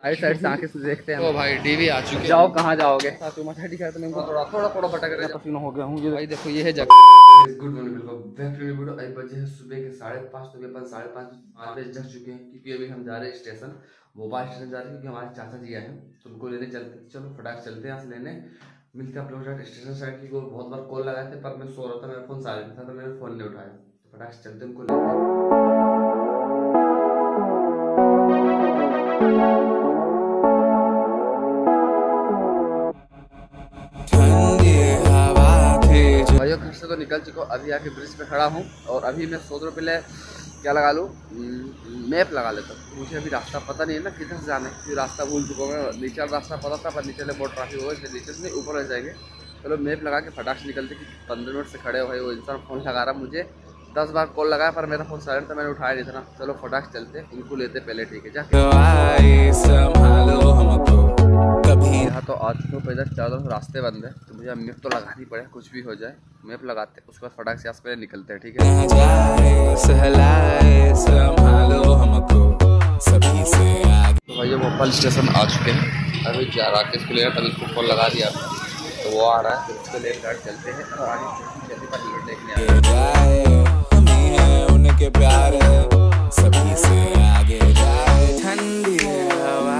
Side से आके देखते हैं। तो भाई डीवी आ चुके। जाओ कहाँ जाओगे? माथा दिखा तो मैं थोड़ा भटक रहा, पसीना हो गया हूँ। ये भाई देखो ये है जगह। Good morning, welcome back to video. अभी बजे हैं सुबह के 5:30। तो अपन 5:30 बजे जग चुके हैं क्योंकि अभी हम जा रहे हैं स्टेशन, भोपाल स्टेशन जा रहे हैं क्योंकि हमारे चाचा जी आए हैं तो उनको लेने चलते। चलो फटाक चलते हैं यहाँ से लेने। मिलते हैं आप लोग स्टेशन साइड की। बहुत बार कॉल लगाए थे पर मैं सो रहा था, मेरा फोन साइलेंट था तो मैंने फोन नहीं उठाया। तो फटाक से चलते उनको लेते। भाइयों घर से तो निकल चुका हूँ, अभी आके ब्रिज पे खड़ा हूँ और अभी मैं सोच रहा हूँ पहले क्या लगा लूँ, मैप लगा लेता हूँ। मुझे अभी रास्ता पता नहीं है ना किधर से जाना है क्योंकि रास्ता भूल चुका हूँ मैं। नीचे रास्ता पता था पर नीचे बहुत ट्रैफिक होगा इसलिए नीचे से नहीं ऊपर रह जाएंगे। चलो मैप लगा के फटाक से निकलते कि 15 मिनट से खड़े हो भाई। वो इंसान फ़ोन लगा रहा, मुझे 10 बार कॉल लगाया पर मेरा फ़ोन साइलेंट था, मैंने उठाया नहीं था ना। चलो फटाक चलते उनको लेते पहले, ठीक है जाके। यहाँ तो आज तो पैदल चारों तरफ रास्ते बंद है तो मुझे मैप तो लगानी पड़े, कुछ भी हो जाए मैप लगाते हैं। उसके बाद फटाक से पहले निकलते हैं, ठीक है। तो भैया भोपाल स्टेशन आ चुके हैं, अभी जा राकेश को लेकर तभी उसको कॉल लगा दिया तो वो आ रहा है। फिर उसको लेकर चलते हैं और आगे जल्दी पर टिकट देखने जाए। उनके प्यार सभी से आगे जाए, ठंडी हवा।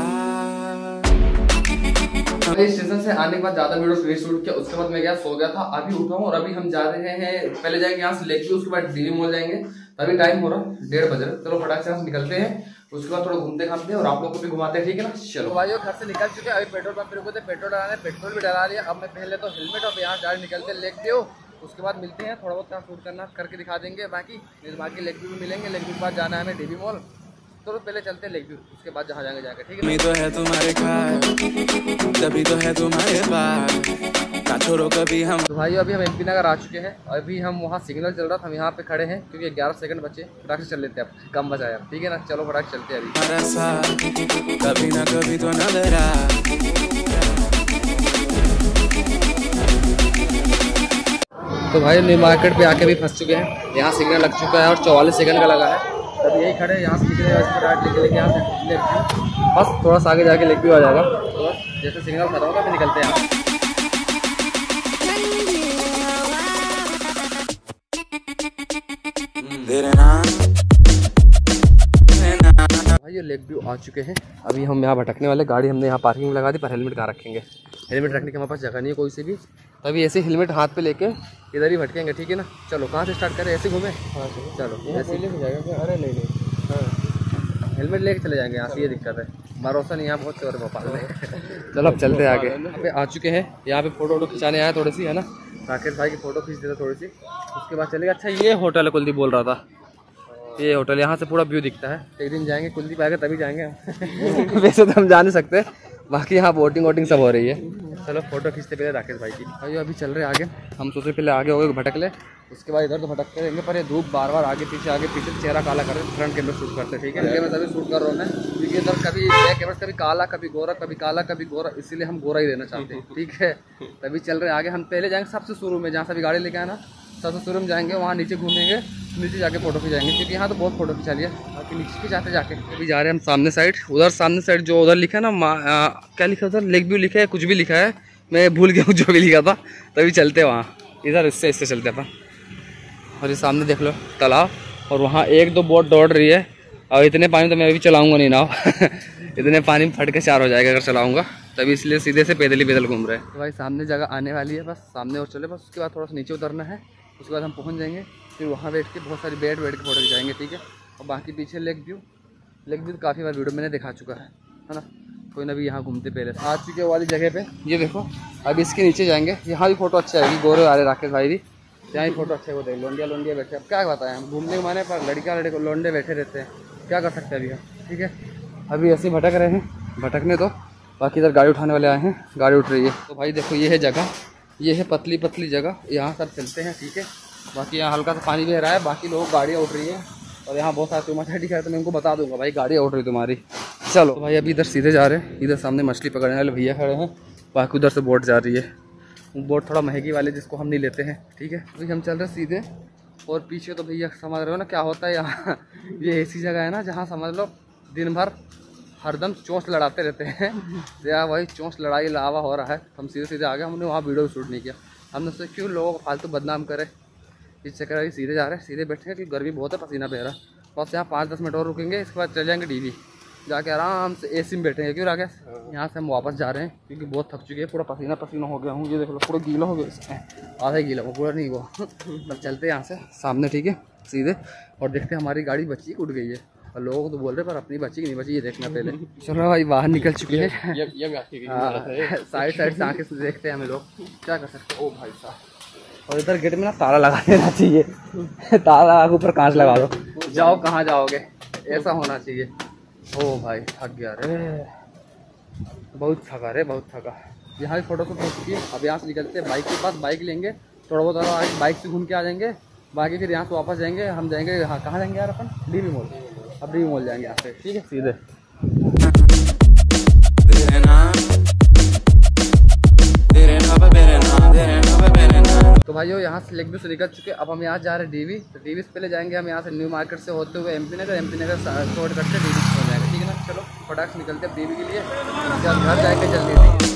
स्टेशन से आने के बाद ज्यादा वीडियो शूट किया, उसके बाद मैं गया सो गया था। अभी उठा हूँ और अभी हम जा रहे हैं, पहले जाएंगे यहाँ से लेके, उसके बाद डीवी मॉल जाएंगे। तभी टाइम हो रहा 1:30 बज रहे। चलो फटाक से यहाँ से निकलते हैं, उसके बाद थोड़ा घूमते घामते हैं और आप लोग को भी घुमाते हैं, ठीक है ना। चलो भाइयों घर से निकल चुके हैं, अभी पेट्रोल पंप पे रुके थे, पेट्रोल डलाने, पेट्रोल भी डला लिया। अब मैं पहले तो हेलमेट और यहाँ गाड़ी निकलते लेक व्यू, उसके बाद मिलते हैं। थोड़ा बहुत काम शूट करना करके दिखा देंगे, बाकी लेक व्यू भी मिलेंगे। लेक व्यू के बाद जाना है हमें डीवी मॉल। तो पहले चलते हैं लेक व्यू, उसके बाद जहाँ जाएंगे जाके, ठीक है। तो है तुम्हारे खास, तभी तो है तुम्हारे पास, छोड़ो कभी हम। तो भाई अभी हम एमपी नगर आ चुके हैं। अभी हम वहाँ सिग्नल चल रहा था, हम यहाँ पे खड़े हैं क्योंकि 11 सेकंड बचे। फटाक से चल लेते हैं, अब कम बचाया, ठीक है ना। चलो फटाक चलते हैं अभी। कभी ना कभी तो नजरा। तो भाई न्यू मार्केट पे आके भी फंस चुके हैं। यहाँ सिग्नल लग चुका है और 44 सेकंड का लगा है। तब यही खड़े यहाँ से निकले लेके यहाँ से बस थोड़ा सा आगे जाके लेक व्यू आ जाएगा। तो जैसे सिग्नल खत्म होगा फिर निकलते हैं। भाई ये लेक व्यू आ चुके हैं। अभी हम यहाँ भटकने वाले, गाड़ी हमने यहाँ पार्किंग में लगा दी पर हेलमेट कहाँ रखेंगे। हेलमेट रखने की हमारे पास जगह नहीं है कोई से भी, तभी ऐसे हेलमेट हाथ पे लेके इधर ही भटकेंगे, ठीक है ना। चलो कहाँ से स्टार्ट करें, ऐसे घूमे। हाँ चलो ऐसे लेके जाएगा। अरे नहीं हाँ हेलमेट लेके चले जाएंगे यहाँ से, ये दिक्कत है। भरोसा नहीं यहाँ बहुत चोर भोपाल में। चलो अब चलते हैं आगे। यहाँ पे आ चुके हैं, यहाँ पे फोटो वोटो खिंचाने आया थोड़ी सी, है ना। राकेश भाई की फोटो खींच देता थोड़ी सी, उसके बाद चलेगा। अच्छा ये होटल है, कुलदीप बोल रहा था ये होटल, यहाँ से पूरा व्यू दिखता है। एक दिन जाएंगे, कुलदीप आएगा तभी जाएंगे हम। वैसे तो हम जा नहीं सकते, बाकी यहाँ बोटिंग वोटिंग सब हो रही है। चलो फोटो खींचते पहले राकेश भाई की। भाई अभी चल रहे आगे, हम सोचे पहले आगे हो गए भटक ले, उसके बाद इधर तो भटकते रहेंगे पर ये धूप बार बार आगे पीछे चेहरा काला कर फ्रंट कैमरा शूट करते, ठीक है। मैं तभी शूट कर रहा हूँ मैं क्योंकि इधर कभी बैक कैमरा कभी काला कभी गोरा, कभी काला कभी गोरा, इसीलिए हम गोरा ही रहना चाहते हैं, ठीक है। तभी चल रहे आगे। हम पहले जाएंगे सबसे शुरू में, जहाँ से भी गाड़ी लेके आना सबसे शुरू में जाएंगे, वहाँ नीचे घूमेंगे, नीचे जाके फोटो खिंचाएंगे क्योंकि यहाँ तो बहुत फोटो खिंचा लिया। बाकी नीचे खिंचाते जाके अभी जा रहे हैं हम सामने साइड। उधर सामने साइड जो उधर लिखा है ना, क्या लिखा उधर, लेक व्यू लिखा है, कुछ भी लिखा है, मैं भूल गया हूँ जो भी लिखा था। तभी चलते हैं वहाँ, इधर इससे चलते अपन। और ये सामने देख लो तालाब, और वहाँ 1-2 बोट दौड़ रही है। और इतने पानी तो मैं अभी चलाऊँगा नहीं नाव। इतने पानी में फट के 4 हो जाएगा अगर चलाऊँगा, तभी इसलिए सीधे से पैदल घूम रहे हैं। तो भाई सामने जगह आने वाली है, बस सामने और चले, बस उसके बाद थोड़ा सा नीचे उतरना है, उसके बाद हम पहुँच जाएंगे। फिर वहाँ बैठ के बहुत सारी बैठ के फोटो खिंचाएंगे, ठीक है। और बाकी पीछे लेक व्यू तो काफ़ी बार वीडियो मैंने दिखा चुका है ना। कोई ना भी यहाँ घूमते पहले आ चुके वाली जगह पे, ये देखो। अब इसके नीचे जाएंगे, यहाँ भी फोटो अच्छा आएगी, गोरे वाले राकेश भाई भी यहाँ ही फोटो अच्छे होते हैं। लोंडिया बैठे, अब क्या बताएं हम, घूमने के माने पर लड़के लोंडे बैठे रहते हैं, क्या कर सकते हैं अभी हम, ठीक है। अभी ऐसे ही भटक रहे हैं, भटकने तो बाकी इधर गाड़ी उठाने वाले आए हैं, गाड़ी उठ रही है। तो भाई देखो ये है जगह, ये है पतली जगह, यहाँ सब चलते हैं, ठीक है। बाकी यहाँ हल्का सा पानी बह रहा है, बाकी लोग गाड़ियाँ उठ रही है और यहाँ बहुत सारे तुम्हारा दिखा है तो मैं उनको बता दूंगा भाई गाड़ियाँ उठ रही तुम्हारी। चलो तो भाई अभी इधर सीधे जा रहे हैं, इधर सामने मछली पकड़ने वाले भैया खड़े हैं, बाकी उधर से बोट जा रही है। बोट थोड़ा महंगी वाले जिसको हम नहीं लेते हैं, ठीक है। अभी हम चल रहे हैं सीधे, और पीछे तो भैया समझ रहे हो ना क्या होता है यहाँ। ये ऐसी जगह है ना जहाँ समझ लो दिन भर हरदम चोंच लड़ाते रहते हैं। तो यार वही चोंच लड़ाई लावा हो रहा है। हम सीधे सीधे आ गए, हमने वहाँ वीडियो शूट नहीं किया। हमने सोचा क्यों लोगों को फालतू बदनाम करे, इस चक्कर में सीधे जा रहे हैं, सीधे बैठेंगे क्योंकि गर्मी बहुत है, पसीना बह रहा है। बस यहाँ 5-10 मिनट और रुकेंगे, इसके बाद चले जाएंगे डीवी, जाके आराम से एसी में बैठेंगे। क्यों राकेश? यहाँ से हम वापस जा रहे हैं क्योंकि बहुत थक चुके हैं, पूरा पसीना पसीना हो गया हूँ। ये देख लो पूरा गीला हो गया, इसमें आधा ही गीला हुआ, पूरा नहीं हुआ। बस चलते हैं यहाँ से सामने, ठीक है, सीधे। और देखते हैं हमारी गाड़ी बची उड़ गई है, और लोग तो बोल रहे पर अपनी बची कि नहीं बची ये देखना पहले। चलो भाई बाहर निकल चुके हैं, साइड साइड से आके देखते हैं हमें लोग क्या कर सकते हैं। ओ भाई साहब, और इधर गेट में ना ताला लगा देना चाहिए। ताला लगा के ऊपर कांच लगा दो, जाओ कहाँ जाओगे, ऐसा होना चाहिए। ओ भाई थक गया रे, बहुत थका रे, बहुत थका। यहाँ भी फोटो शूट हो चुकी है। अब यहाँ से निकलते हैं बाइक के पास, बाइक लेंगे, थोड़ा बहुत आगे बाइक से घूम के आ जाएंगे। बाकी फिर यहाँ से वापस जाएंगे, हम जाएंगे हाँ कहाँ जाएंगे यार अपन, डीवी मॉल। अब डीवी मॉल जाएंगे यहाँ से, ठीक है सीधे। तो भाइयों यहाँ से लेक व्यू से निकल चुके, अब हम यहाँ जा रहे हैं डीवी। तो डीवी से पहले जाएंगे हम यहाँ से न्यू मार्केट से होते हुए एमपी नगर शॉर्ट कट से डीवी हो जाएगा, ठीक है ना। चलो फटाक से निकलते हैं डीवी के लिए, उसके बाद घर जाएंगे जल्दी से।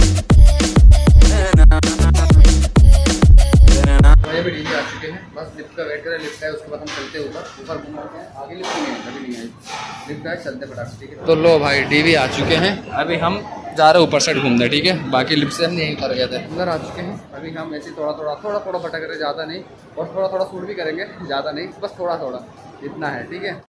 भाई अभी डीवी आ चुके हैं, बस लिफ्ट का वेट करें, लिफ्ट है उसके बाद हम चलते हैं ऊपर घूमते हैं। आगे लिफ्ट नहीं है, कभी नहीं आई, लिफ्ट है, चलते फटाक से, ठीक है। तो लो भाई डीवी आ चुके हैं, अभी हम जा रहे हैं ऊपर साइड घूमने, ठीक है। बाकी लिफ्ट से हम यहीं उतर गए थे, अंदर आ चुके हैं। अभी हम ऐसे थोड़ा थोड़ा भटक रहे, ज़्यादा नहीं, और थोड़ा थोड़ा शूट भी करेंगे, ज़्यादा नहीं, बस थोड़ा थोड़ा इतना है, ठीक है।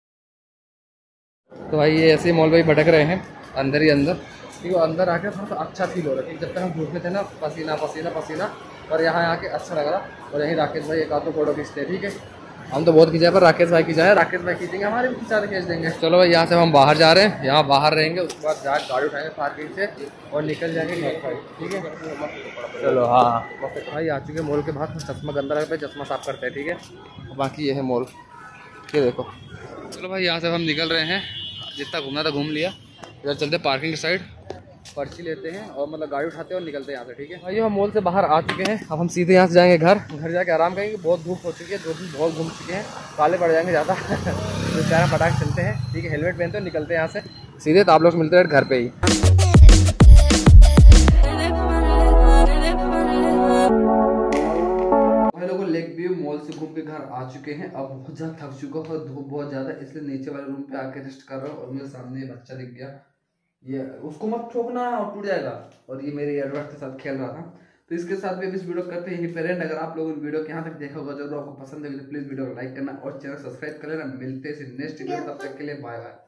तो भाई ये ऐसे मॉल में ही भटक रहे हैं, अंदर ही अंदर, ठीक है। अंदर आके थोड़ा सा अच्छा फील हो रहा है, जब तक हम धूप में थे ना पसीना पसीना पसीना, और यहाँ आके अच्छा लग रहा। और यहीं राकेश भाई एक आध तो फोटो खींचते हैं, ठीक है। हम तो बहुत खींचा पर राकेश भाई खींचा है, राकेश भाई खींचेंगे, हमारे भी खींचा खींच देंगे। चलो भाई यहाँ से हम बाहर जा रहे हैं, यहाँ बाहर रहेंगे, उसके बाद जाकर गाड़ी उठाएंगे पार्किंग से और निकल जाएंगे घर साइड, ठीक है। चलो हाँ भाई आ चुके मॉल के बाहर, चश्मा गंदा लगता है, चश्मा साफ करते हैं, ठीक है। बाकी ये है मॉल, ये देखो। चलो भाई यहाँ से हम निकल रहे हैं, जितना घूमना था घूम लिया। इधर चलते पार्किंग की साइड, पर्ची लेते हैं और मतलब गाड़ी उठाते हैं और निकलते हैं यहाँ से, ठीक है भाई। हम मॉल से बाहर आ चुके हैं, अब हम सीधे यहाँ से जाएंगे घर जाके आराम करेंगे। बहुत धूप हो चुकी है, 2 दिन बहुत घूम चुके हैं, काले पड़ जाएंगे ज़्यादा। तो चार फटाक चलते हैं, ठीक है। हेलमेट पहनते हैं, निकलते हैं यहाँ से सीधे। तो आप लोग मिलते हैं घर पे ही। लोगों लेक व्यू मॉल से घूम के घर आ चुके हैं। अब बहुत ज़्यादा थक चुका हूँ, धूप बहुत ज़्यादा, इसलिए नीचे वाले रूम पे आके रेस्ट कर रहा हूँ। और मेरे सामने बच्चा दिख गया, ये उसको मत ठोकना और टूट जाएगा। और ये मेरे एडवर्ड के साथ खेल रहा था। तो इसके साथ भी इस वीडियो करते हैं यहीं पर एंड। अगर आप लोगों ने वीडियो को यहाँ तक देखा होगा, जरूर आपको पसंद है तो प्लीज़ वीडियो को लाइक करना और चैनल सब्सक्राइब कर लेना। मिलते हैं नेक्स्ट वीडियो, तब तक के लिए बाय बाय।